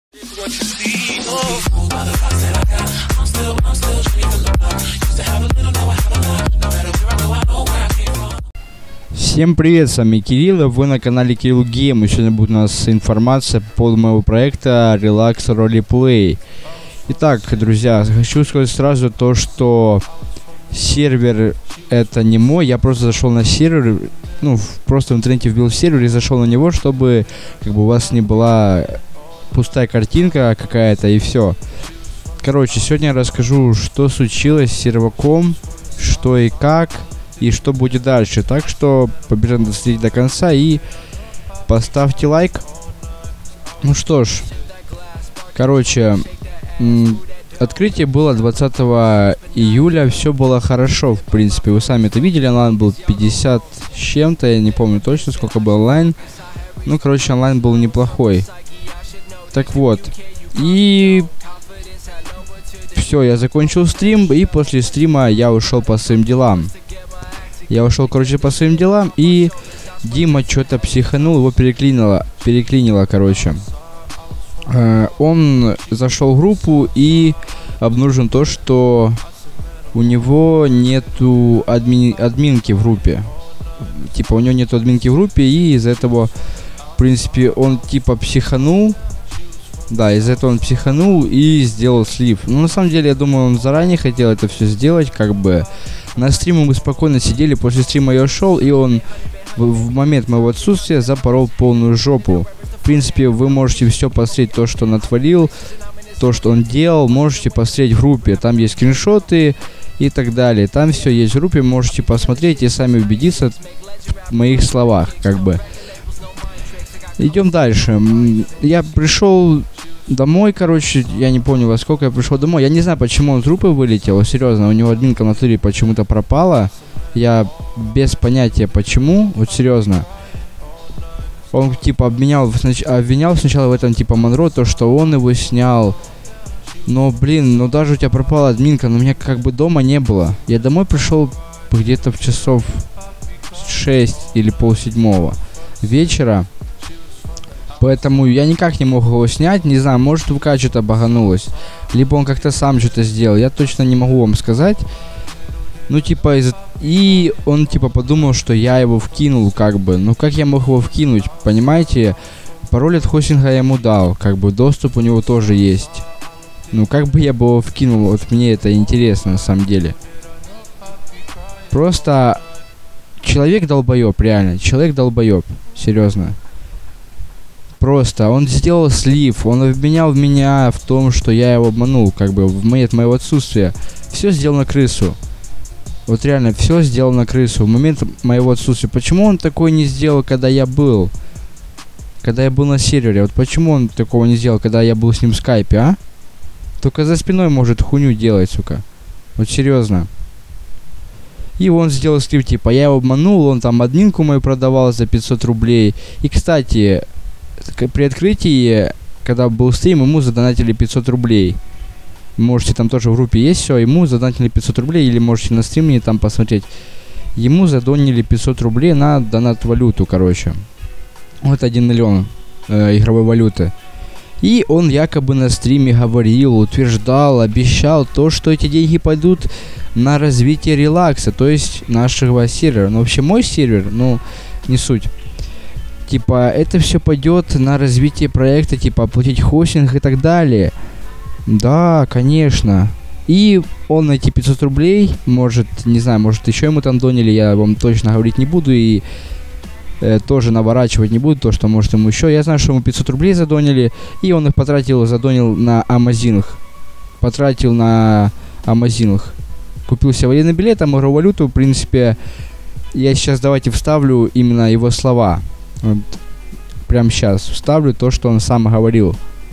Всем привет, с вами Кирилл, и вы на канале Кирилл Гейм. И сегодня будет у нас информация по поводу моего проекта Relax Roleplay. Итак, друзья, хочу сказать сразу то, что сервер это не мой. Я просто зашел на сервер, просто в интернете вбил сервер и зашел на него, чтобы у вас не была пустая картинка какая-то и все. Короче, сегодня я расскажу, что случилось с серваком, что и как, и что будет дальше. Так что побежим доследить до конца и поставьте лайк. Ну что ж, короче, открытие было 20 июля, все было хорошо, в принципе. Вы сами это видели, онлайн был 50 с чем-то, я не помню точно, сколько был онлайн. Ну, короче, онлайн был неплохой. Так вот, и все, я закончил стрим, и после стрима я ушел по своим делам. По своим делам, и Дима что-то психанул, его переклинило, короче. Он зашел в группу и обнаружил то, что у него нету админки в группе. Типа, у него нету админки в группе, и из-за этого, в принципе, он типа психанул. Да, из-за этого он психанул и сделал слив. Ну, на самом деле, я думаю, он заранее хотел это все сделать, На стриме мы спокойно сидели, после стрима я ушел, и он в момент моего отсутствия запорол полную жопу. В принципе, вы можете все посмотреть, то, что он отвалил, то, что он делал, можете посмотреть в группе. Там есть скриншоты и так далее. Там все есть в группе, можете посмотреть и сами убедиться в моих словах, Идем дальше. Я пришел домой, короче, я не помню, во сколько я пришел домой. Я не знаю, почему он с группы вылетел, серьезно, у него админка в натуре почему-то пропала. Я без понятия почему, вот серьезно. Он типа обвинял сначала в этом типа Монро, то, что он его снял. Но, блин, даже у тебя пропала админка, но меня дома не было. Я домой пришел где-то в часов 6 или полседьмого вечера. Поэтому я никак не мог его снять, не знаю, может ВК что-то баганулось, либо он как-то сам что-то сделал, я точно не могу вам сказать. И он подумал, что я его вкинул, Ну как я мог его вкинуть, понимаете? Пароль от хостинга я ему дал, доступ у него тоже есть. Как бы я бы его вкинул, вот мне это интересно на самом деле. Просто человек долбоеб, реально, серьезно. Просто он сделал слив, он обвинял меня в том, что я его обманул, в момент моего отсутствия. Все сделал на крысу. Вот реально, все сделал на крысу в момент моего отсутствия. Почему он такое не сделал, когда я был? Когда я был на сервере. Вот почему он такого не сделал, когда я был с ним в скайпе, а? Только за спиной может хуйню делать, сука. Вот серьезно. И он сделал слив, я его обманул, он там админку мою продавал за 500 рублей. И, кстати, при открытии, когда был стрим, ему задонатили 500 рублей. Можете там тоже в группе есть все, ему задонатили 500 рублей, или можете на стриме там посмотреть. Ему задонили 500 рублей на донат-валюту, короче. Вот 1 миллион игровой валюты. И он якобы на стриме говорил, утверждал, обещал то, что эти деньги пойдут на развитие релакса, то есть нашего сервера. Но вообще мой сервер, не суть. Это все пойдет на развитие проекта, оплатить хостинг и так далее. Да, конечно. И он на эти 500 рублей, может, не знаю, может еще ему там донили, я вам точно говорить не буду и тоже наворачивать не буду, то, что может ему еще. Я знаю, что ему 500 рублей задонили, и он их задонил на Амазинах. Купил себе военный билет, там игровую валюту, в принципе, я сейчас давайте вставлю именно его слова. Вот, прямо сейчас вставлю то, что он сам говорил.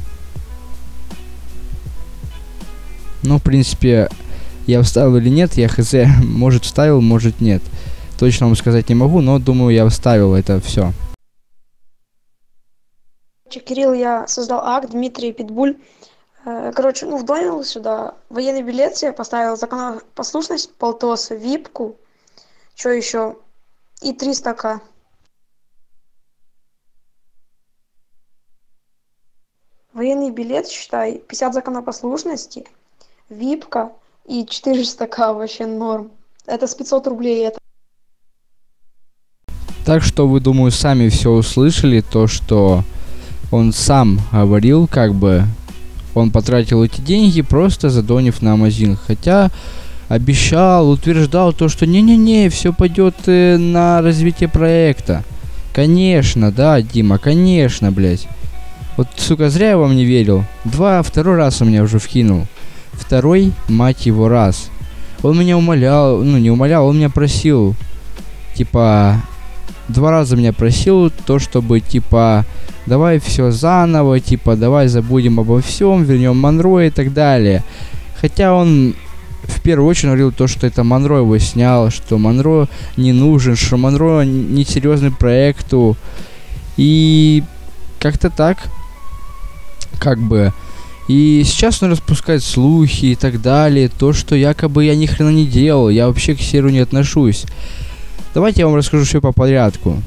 В принципе, я вставил или нет, я хз, может вставил, может нет. Точно вам сказать не могу, но думаю, я вставил это все. Кирилл, я создал акт, Дмитрий Питбуль. Вдонил сюда военный билет себе, поставил законопослушность, полтос, випку, что еще, и 300к. Военный билет, считай, 50 законопослушности, випка и 400к вообще норм. Это с 500 рублей. Это... Так что вы, думаю, сами все услышали, то, что он сам говорил, как бы, он потратил эти деньги, просто задонив на Амазин. Хотя обещал, утверждал то, что не-не-не, все пойдет на развитие проекта. Конечно, да, Дима, конечно, блядь. Вот, сука, зря я вам не верил. Второй раз он меня уже вкинул. Второй, мать его, раз. Он меня умолял, ну не умолял, он меня просил. Типа, 2 раза меня просил то, чтобы, типа, давай все заново, типа, давай забудем обо всем, вернем Монро и так далее. Хотя он в первую очередь говорил то, что это Монро его снял, что Монро не нужен, что Монро не серьезный проекту. И как-то так. Как бы. И сейчас он распускает слухи и так далее. То, что якобы я ни хрена не делал. Я вообще к серу не отношусь. Давайте я вам расскажу все по порядку.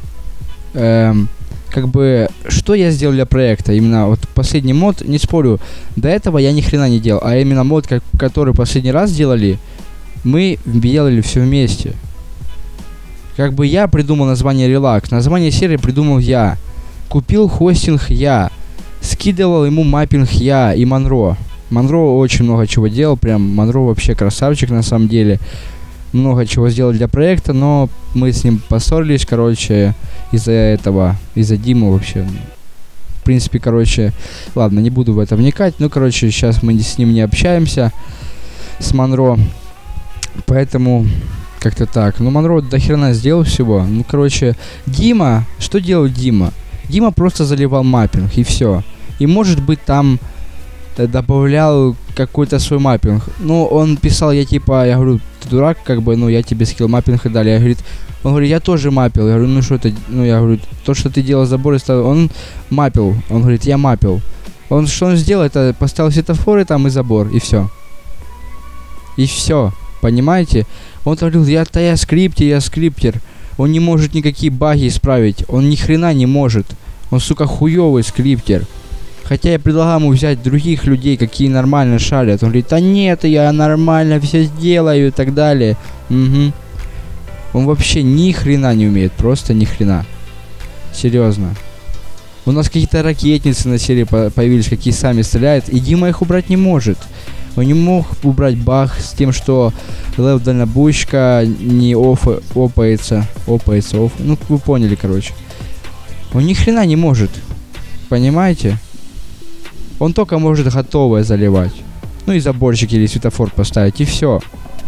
Как бы, что я сделал для проекта? Именно вот последний мод, не спорю, до этого я ни хрена не делал. А именно мод, который последний раз делали, мы делали все вместе. Как бы я придумал название Relax. Название серии придумал я. Купил хостинг я. Скидывал ему маппинг я и Монро. Монро очень много чего делал. Прям Монро вообще красавчик на самом деле. Много чего сделал для проекта, но мы с ним поссорились, короче, из-за этого, из-за Димы вообще. В принципе, короче, ладно, не буду в это вникать. Ну, короче, сейчас мы с ним не общаемся, с Монро. Поэтому как-то так. Ну, Монро до хрена сделал всего. Ну, короче, Дима, что делал Дима? Дима просто заливал маппинг, и все. И, может быть, там добавлял какой-то свой маппинг. Ну, он писал, я говорю, ты дурак, как бы, ну, я тебе скилл маппинг и далее. Он говорит, я тоже маппил. Я говорю, ну, что ты, ну, я говорю, то, что ты делал заборы, он маппил. Он говорит, я маппил. Что он сделал, это поставил светофоры там и забор, и все. И все, понимаете? Он говорил, я скриптер. Он не может никакие баги исправить. Он ни хрена не может. Он, сука, хуёвый скриптер. Хотя я предлагал ему взять других людей, какие нормально шарят. Он говорит, а нет, я нормально все сделаю и так далее. Угу. Он вообще ни хрена не умеет, просто ни хрена. Серьезно. У нас какие-то ракетницы на серии появились, какие сами стреляют, и Дима их убрать не может. Он не мог убрать баг с тем, что лев дальнобойщика не опается. Ну, вы поняли, короче. Он ни хрена не может. Понимаете? Он только может готовое заливать. Ну и заборчик или светофор поставить, и все.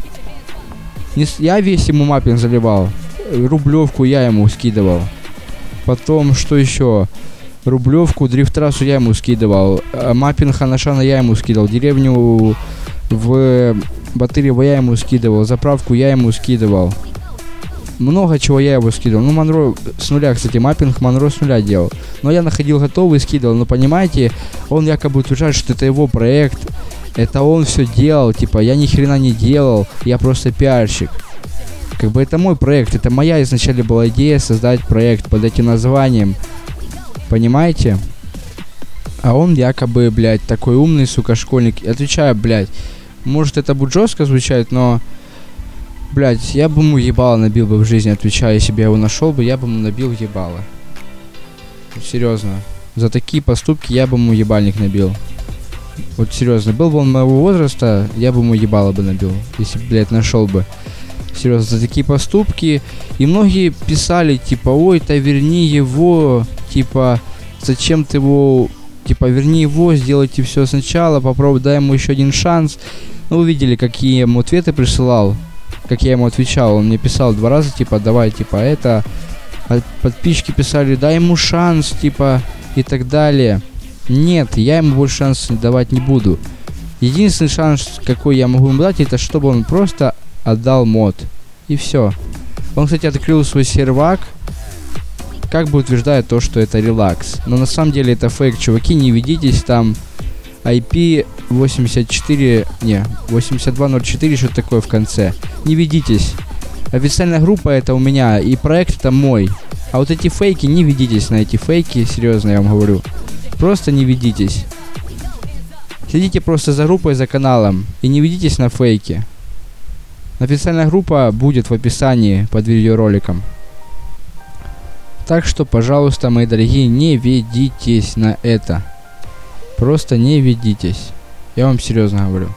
Я весь ему маппинг заливал. Рублевку я ему скидывал. Потом, что еще? Рублевку, дрифт-трассу я ему скидывал. Маппинг Ханашана я ему скидывал. Деревню в Батырево я ему скидывал. Заправку я ему скидывал. Много чего я его скидывал. Ну, Монро с нуля, кстати, маппинг Монро с нуля делал. Но я находил готовый и скидывал. Но понимаете, он якобы утверждает, что это его проект. Это он все делал. Типа, я ни хрена не делал. Я просто пиарщик. Как бы это мой проект. Это моя изначально была идея создать проект под этим названием. Понимаете? А он якобы, блядь, такой умный, сука, школьник. Отвечаю, блядь, может это будет жестко звучать, но... Блядь, я бы ему ебало набил бы в жизни, отвечаю, если бы я его нашел бы, я бы ему набил ебало. Серьезно. За такие поступки я бы ему ебальник набил. Вот серьезно, был бы он моего возраста, я бы ему ебало бы набил, если, блядь, нашел бы. Серьезно, за такие поступки. И многие писали, типа, ой, да верни его, типа, зачем ты его, типа, верни его, сделайте все сначала, попробуй, дай ему еще один шанс. Ну, вы видели, какие я ему ответы присылал. Как я ему отвечал, он мне писал 2 раза, типа, давай, типа, это. А подписчики писали, дай ему шанс, типа, и так далее. Нет, я ему больше шанс давать не буду. Единственный шанс, какой я могу ему дать, это чтобы он просто отдал мод. И все. Он, кстати, открыл свой сервак, как бы утверждая то, что это релакс. Но на самом деле это фейк, чуваки, не ведитесь, там IP 8204, что-то такое в конце. Не ведитесь. Официальная группа это у меня, и проект это мой. А вот эти фейки, не ведитесь на эти фейки, серьезно я вам говорю. Просто не ведитесь. Следите просто за группой, за каналом. И не ведитесь на фейки. Официальная группа будет в описании под видеороликом. Так что, пожалуйста, мои дорогие, не ведитесь на это. Просто не ведитесь. Я вам серьезно говорю.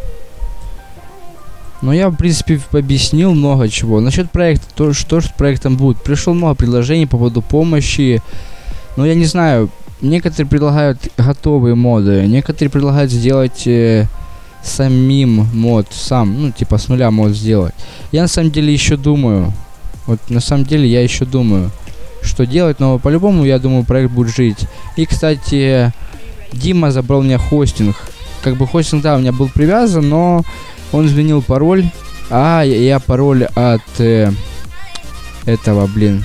Но я, в принципе, объяснил много чего. Насчет проекта, то, что с проектом будет. Пришло много предложений по поводу помощи. Но я не знаю. Некоторые предлагают готовые моды. Некоторые предлагают сделать самим мод. Сам, ну, типа с нуля мод сделать. Я на самом деле еще думаю. Вот на самом деле я еще думаю, что делать. Но по-любому, я думаю, проект будет жить. И, кстати, Дима забрал у меня хостинг. Как бы хостинг, да, у меня был привязан, но он изменил пароль. А, я пароль от этого, блин.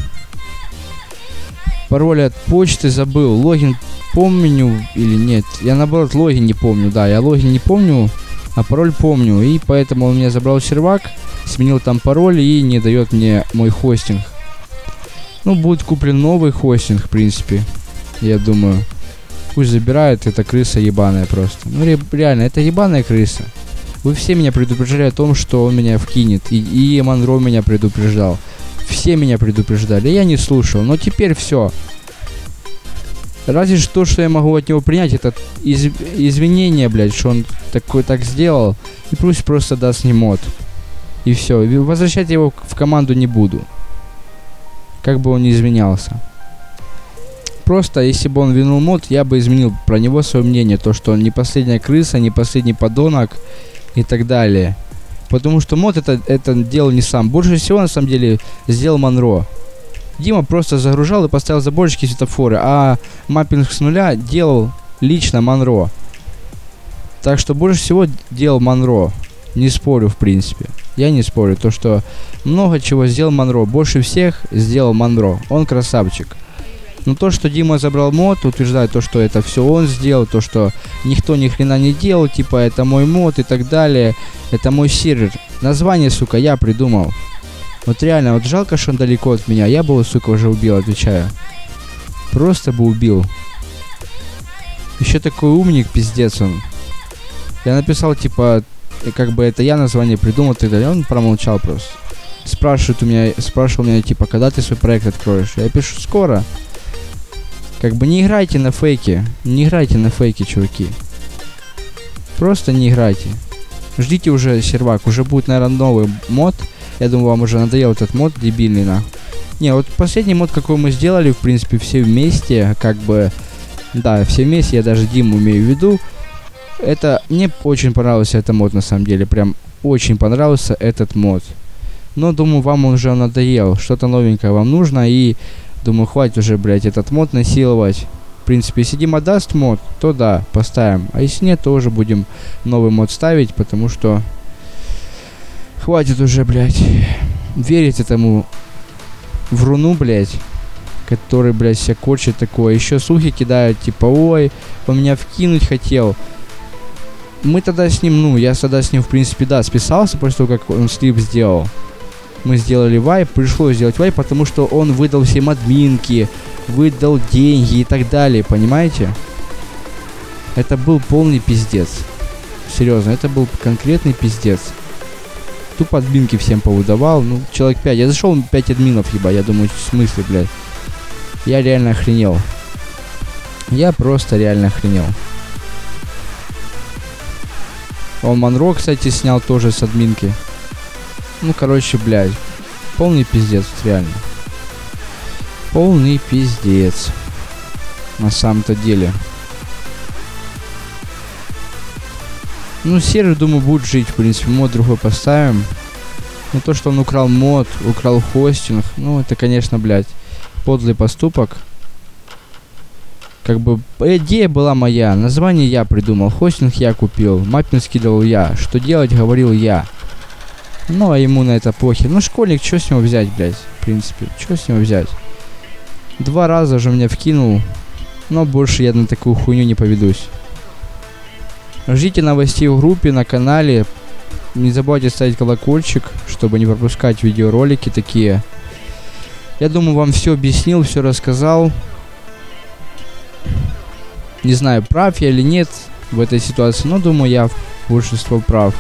Пароль от почты забыл. Логин помню или нет. Я наоборот логин не помню. Да, я логин не помню, а пароль помню. И поэтому он меня забрал сервак, сменил там пароль и не дает мне мой хостинг. Ну, будет куплен новый хостинг, в принципе. Я думаю. Пусть забирает, это крыса ебаная просто. Ну, реально, это ебаная крыса. Вы все меня предупреждали о том, что он меня вкинет. И Монро меня предупреждал. Все меня предупреждали, я не слушал. Но теперь все. Разве что, что я могу от него принять, это извинение, блядь, что он так сделал. И пусть просто даст мне мод. И все. Возвращать его в команду не буду. Как бы он ни изменялся. Просто, если бы он винул мод, я бы изменил про него свое мнение. То, что он не последняя крыса, не последний подонок и так далее. Потому что мод это делал не сам. Больше всего, на самом деле, сделал Монро. Дима просто загружал и поставил заборчики и светофоры. А маппинг с нуля делал лично Монро. Так что больше всего делал Монро. Не спорю, в принципе. Я не спорю. То, что много чего сделал Монро. Больше всех сделал Монро. Он красавчик. Но то, что Дима забрал мод, утверждает то, что это все он сделал, то, что никто ни хрена не делал, типа это мой мод и так далее, это мой сервер. Название, сука, я придумал. Вот реально, вот жалко, что он далеко от меня, я бы его, сука, уже убил, отвечаю. Просто бы убил. Еще такой умник, пиздец он. Я написал, типа, как бы это я название придумал и так далее, он промолчал просто. Спрашивал меня, типа, когда ты свой проект откроешь? Я пишу, скоро. Как бы не играйте на фейки. Не играйте на фейки, чуваки. Просто не играйте. Ждите уже сервак. Уже будет, наверное, новый мод. Я думаю, вам уже надоел этот мод дебильный, на. Не, вот последний мод, какой мы сделали, в принципе, все вместе. Как бы, да, все вместе. Я даже Диму имею в виду. Это, мне очень понравился этот мод, на самом деле. Прям очень понравился этот мод. Но, думаю, вам он уже надоел. Что-то новенькое вам нужно. И думаю, хватит уже, блядь, этот мод насиловать. В принципе, если Дима даст мод, то да, поставим. А если нет, то уже будем новый мод ставить, потому что хватит уже, блядь, верить этому вруну, блядь, который, блядь, себя корчит такое. Еще слухи кидают, типа, ой, он меня вкинуть хотел. Мы тогда с ним, ну, я тогда с ним, в принципе, да, списался после того, как он слип сделал. Мы сделали вайп, пришлось сделать вайп, потому что он выдал всем админки, выдал деньги и так далее, понимаете? Это был полный пиздец. Серьезно, это был конкретный пиздец. Тупо админки всем повыдавал, ну, человек 5. Я зашел, 5 админов, ебать, я думаю, в смысле, блядь. Я реально охренел. Я просто реально охренел. Он Монро, кстати, снял тоже с админки. Ну, короче, блядь. Полный пиздец, реально. Полный пиздец. На самом-то деле. Ну, сервер, думаю, будет жить, в принципе. Мод другой поставим. Но то, что он украл мод, украл хостинг, ну, это, конечно, блядь, подлый поступок. Как бы, идея была моя. Название я придумал. Хостинг я купил. Маппинг скидывал я. Что делать, говорил я. Ну, а ему на это похер. Ну, школьник, что с него взять, блядь? В принципе, что с него взять? 2 раза уже меня вкинул. Но больше я на такую хуйню не поведусь. Ждите новостей в группе, на канале. Не забывайте ставить колокольчик, чтобы не пропускать видеоролики такие. Я думаю, вам все объяснил, все рассказал. Не знаю, прав я или нет в этой ситуации, но думаю, я в большинство прав.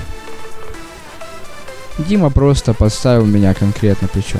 Дима просто подставил меня конкретно причем.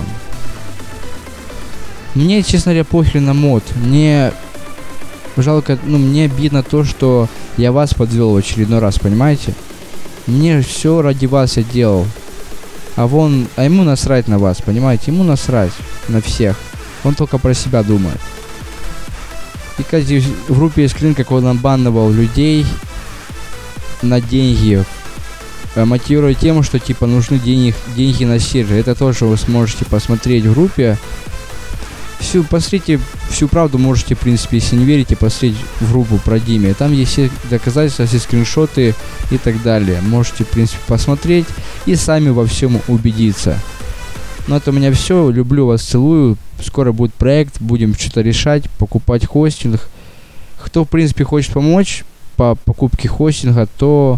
Мне, честно говоря, похер на мод. Мне жалко, мне обидно то, что я вас подвел в очередной раз, понимаете? Мне все ради вас я делал. А ему насрать на вас, понимаете? Ему насрать на всех. Он только про себя думает. И, кстати, в группе есть скрин, как он обманывал людей на деньги, мотивируя тем, что типа нужны деньги на сервер. Это тоже вы сможете посмотреть в группе. Посмотрите всю правду, можете, в принципе, если не верите, посмотреть в группу про Диме. Там есть все доказательства, все скриншоты и так далее. Можете, в принципе, посмотреть и сами во всем убедиться. Ну, это у меня все. Люблю вас, целую. Скоро будет проект, будем что-то решать, покупать хостинг. Кто, в принципе, хочет помочь по покупке хостинга, то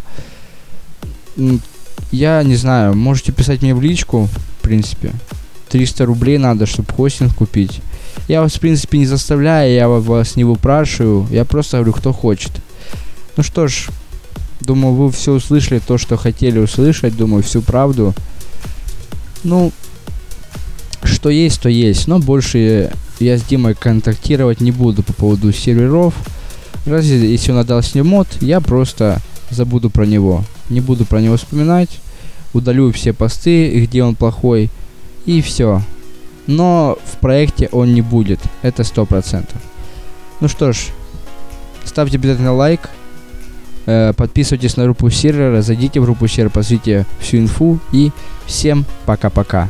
я не знаю, можете писать мне в личку, в принципе. 300 рублей надо, чтобы хостинг купить. Я вас, в принципе, не заставляю, я вас не выпрашиваю. Я просто говорю, кто хочет. Ну что ж, думаю, вы все услышали, то, что хотели услышать. Думаю, всю правду. Ну, что есть, то есть. Но больше я с Димой контактировать не буду по поводу серверов. Разве если он отдал с ним мод, я просто забуду про него. Не буду про него вспоминать. Удалю все посты, где он плохой. И все. Но в проекте он не будет. Это 100%. Ну что ж, ставьте обязательно лайк. Подписывайтесь на группу сервера. Зайдите в группу сервера, посмотрите всю инфу. И всем пока-пока.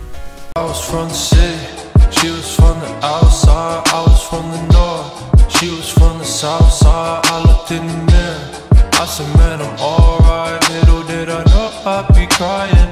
I said, man, I'm alright. Little did I know I'd be crying.